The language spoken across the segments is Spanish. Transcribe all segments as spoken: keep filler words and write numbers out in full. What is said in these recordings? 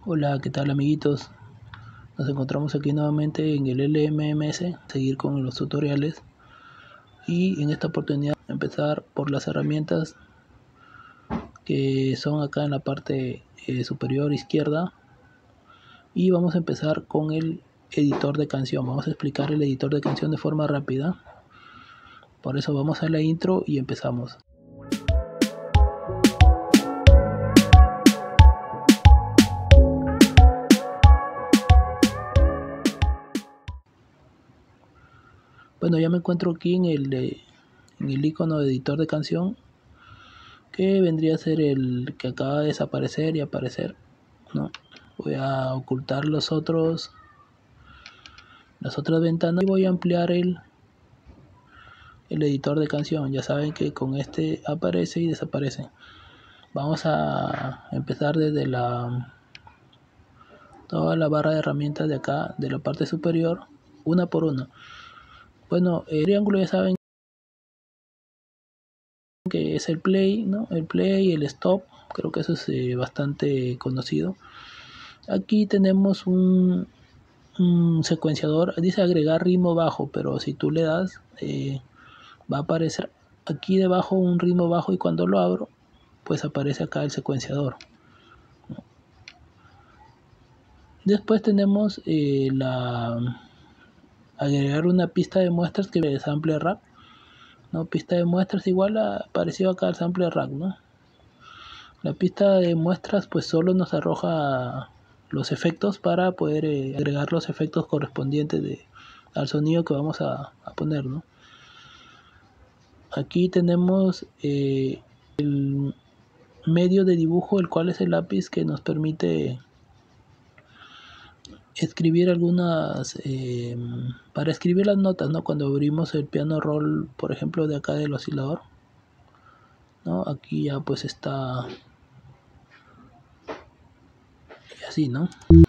Hola, ¿qué tal amiguitos? Nos encontramos aquí nuevamente en el L M M S, seguir con los tutoriales y en esta oportunidad empezar por las herramientas que son acá en la parte eh, superior izquierda, y vamos a empezar con el editor de canción. Vamos a explicar el editor de canción de forma rápida, por eso vamos a la intro y empezamos. Bueno, ya me encuentro aquí en el, eh, en el icono de editor de canción, que vendría a ser el que acaba de desaparecer y aparecer, ¿no? Voy a ocultar los otros, las otras ventanas, y voy a ampliar el, el editor de canción. Ya saben que con este aparece y desaparece. Vamos a empezar desde la toda la barra de herramientas de acá, de la parte superior, una por una. Bueno, el triángulo ya saben que es el play, ¿no? El play y el stop, creo que eso es eh, bastante conocido. Aquí tenemos un, un secuenciador, dice agregar ritmo bajo, pero si tú le das eh, va a aparecer aquí debajo un ritmo bajo, y cuando lo abro pues aparece acá el secuenciador. Después tenemos eh, la agregar una pista de muestras, que es sample rack, ¿no? Pista de muestras igual a, parecido acá al sample rack, ¿no? La pista de muestras pues solo nos arroja los efectos para poder eh, agregar los efectos correspondientes de, al sonido que vamos a, a poner, ¿no? Aquí tenemos eh, el medio de dibujo, el cual es el lápiz que nos permite escribir algunas, eh, para escribir las notas, ¿no? Cuando abrimos el piano roll, por ejemplo, de acá del oscilador, ¿no? Aquí ya pues está así, ¿no?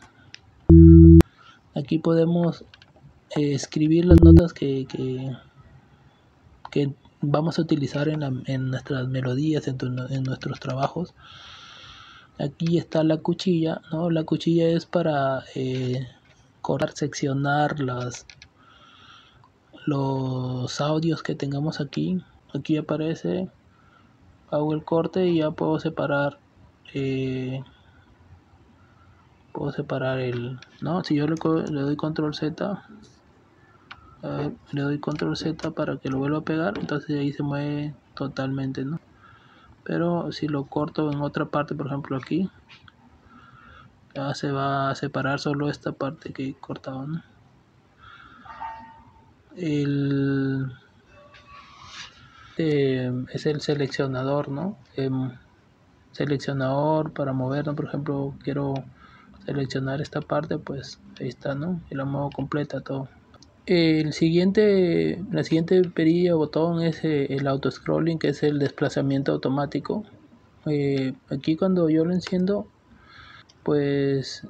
Aquí podemos eh, escribir las notas que, que, que vamos a utilizar en, la, en nuestras melodías, en, tu, en nuestros trabajos. Aquí está la cuchilla, ¿no? La cuchilla es para eh, cortar, seccionar las, los audios que tengamos aquí. Aquí aparece, hago el corte y ya puedo separar, eh, puedo separar el, ¿no? Si yo le, le doy control Z, a ver, le doy control Z para que lo vuelva a pegar, entonces ahí se mueve totalmente, ¿no? Pero si lo corto en otra parte, por ejemplo aquí, ya se va a separar solo esta parte que he cortado, ¿no? El eh, es el seleccionador, ¿no? Eh, seleccionador para moverlo, por ejemplo, quiero seleccionar esta parte, pues ahí está, ¿no? Y la muevo completa todo. El siguiente, la siguiente perilla o botón es eh, el auto scrolling, que es el desplazamiento automático. Eh, aquí cuando yo lo enciendo, pues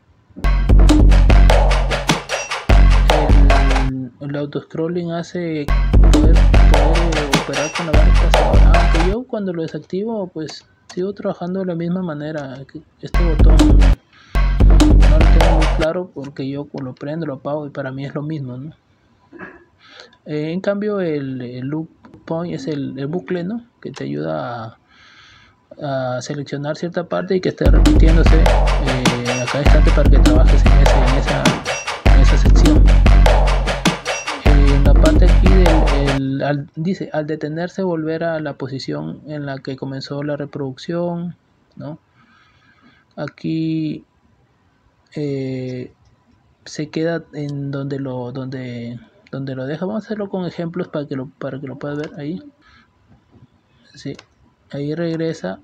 el, el auto scrolling hace poder, poder operar con la barra espaciadora, aunque yo cuando lo desactivo pues sigo trabajando de la misma manera. Este botón no lo tengo muy claro porque yo lo prendo, lo apago y para mí es lo mismo, ¿no? Eh, en cambio el, el loop point es el, el bucle, ¿no? Que te ayuda a, a seleccionar cierta parte y que esté repitiéndose eh, a cada instante para que trabajes en, ese, en, esa, en esa sección. Eh, en la parte aquí del, el, al, dice al detenerse volver a la posición en la que comenzó la reproducción, ¿no? Aquí eh, se queda en donde lo donde donde lo deja. Vamos a hacerlo con ejemplos para que lo para que lo puedas ver ahí. Sí, ahí regresa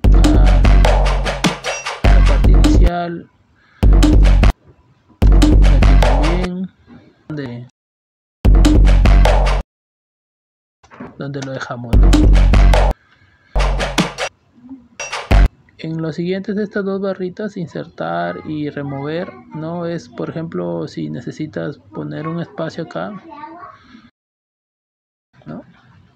a la parte inicial. Aquí también donde donde lo dejamos, ¿no? En los siguientes de estas dos barritas, insertar y remover, no es, por ejemplo, si necesitas poner un espacio acá, ¿no?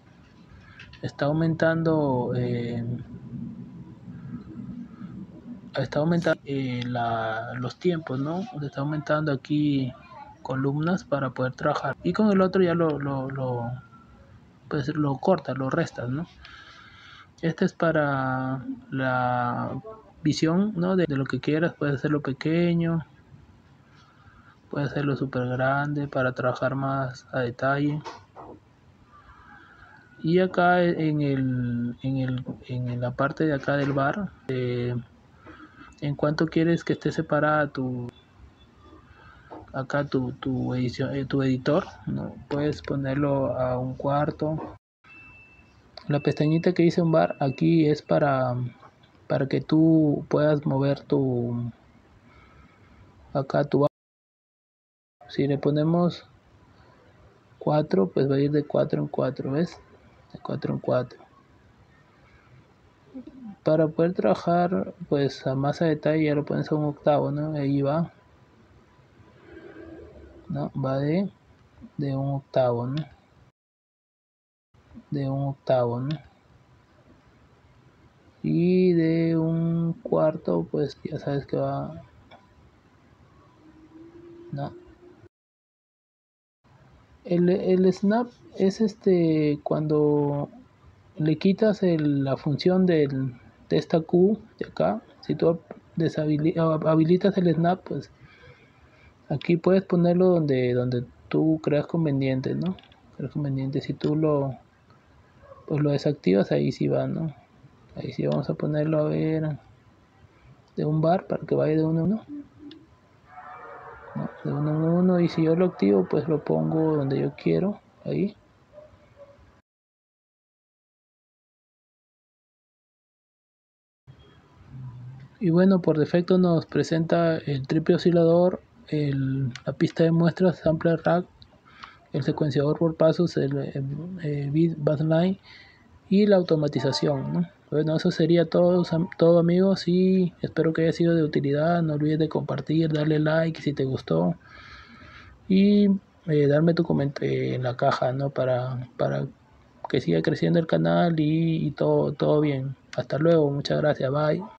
Está aumentando, eh, está aumentando eh, la, los tiempos, ¿no? Está aumentando aquí columnas para poder trabajar. Y con el otro ya lo, lo, lo, pues lo cortas, lo restas, ¿no? Este es para la visión, ¿no? De, de lo que quieras. Puedes hacerlo pequeño, puedes hacerlo súper grande para trabajar más a detalle. Y acá en el, en el, en la parte de acá del bar, eh, en cuanto quieres que esté separada tu acá tu, tu edición, eh, tu editor, ¿no? Puedes ponerlo a un cuarto. La pestañita que dice un bar aquí es para para que tú puedas mover tu acá tu bar. Si le ponemos cuatro, pues va a ir de cuatro en cuatro, ¿ves? De cuatro en cuatro. Para poder trabajar pues a más a detalle ya lo pones a un octavo, ¿no? Ahí va, ¿no? Va de, de un octavo, ¿no? De un octavo, ¿no? Y de un cuarto pues ya sabes que va, ¿no? El, el snap es este cuando le quitas el, la función del, de esta Q de acá. Si tú habilitas el snap, pues aquí puedes ponerlo donde, donde tú creas conveniente, ¿no? Creas conveniente. Si tú lo pues lo desactivas, ahí sí va, ¿no? Ahí sí vamos a ponerlo a ver de un bar para que vaya de uno en uno, ¿no? De uno en uno. Y si yo lo activo, pues lo pongo donde yo quiero, ahí. Y bueno, por defecto nos presenta el triple oscilador, el, la pista de muestras, sampler rack, el secuenciador por pasos, el, el, el bit baseline y la automatización, ¿no? Bueno, eso sería todo, todo amigos, y espero que haya sido de utilidad. No olvides de compartir, darle like si te gustó y eh, darme tu comentario en la caja, ¿no? Para, para que siga creciendo el canal y, y todo, todo bien. Hasta luego, muchas gracias, bye.